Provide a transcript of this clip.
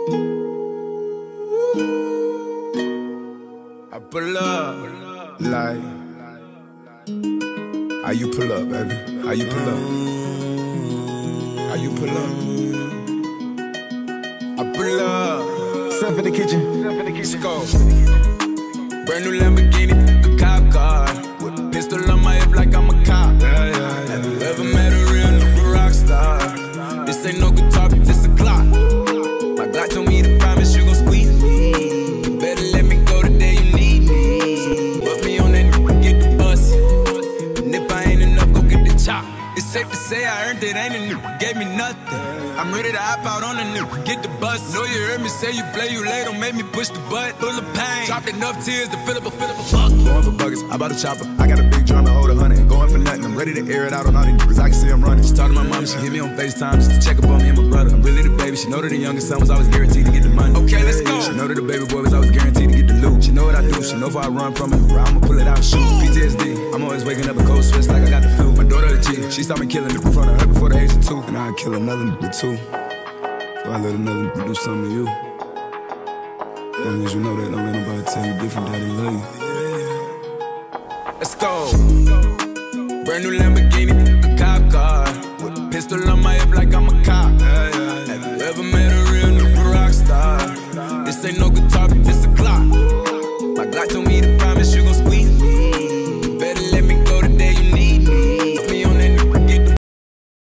I pull up like how you pull up, baby? How you pull up? How you pull up? I pull up. Stuff in the kitchen. Let's go. Brand new Lamborghini, a cop car. With a pistol on my hip like I'm a cop. Have you ever met a real nigga rock star? This ain't no guitar, but this a clock. My God told me to promise you gon' squeeze me. You better let me go the day you need me. Put me on that nigga, get the bus. And if I ain't enough, go get the chop. It's safe to say I earned it, ain't a nigga gave me nothing. I'm ready to hop out on a nigga, get the bus. Know you heard me say you play, you late, don't make me push the butt. Full of pain, dropped enough tears to fill up a fuck. Going for buckets, I bought a chopper. I got a big drum and hold 100. Going for nothing, I'm ready to air it out on all these niggas. I can see I'm running. She talked to my mom, she hit me on FaceTime just to check up on me and my brother. I'm really the baby, she know that the youngest son was always guaranteed to get the money. Okay, let's go. She know that the baby boy was always guaranteed to get the loot. She know what I do, she know if I run from it, I'ma pull it out, shoot. PTSD, I'm always waking up a cold sweats like I got the flu. My daughter the G, she saw me killing it in front of her before the age of 2. And I'd kill another nigga too. So I let another nigga do something to you. As long as you know that, don't let nobody tell you different, that they love you. Let's go. Brand new Lamborghini, a cop car. With a pistol on my hip like I'm a cop. Have you ever met a real nigga rock star? This ain't no guitar,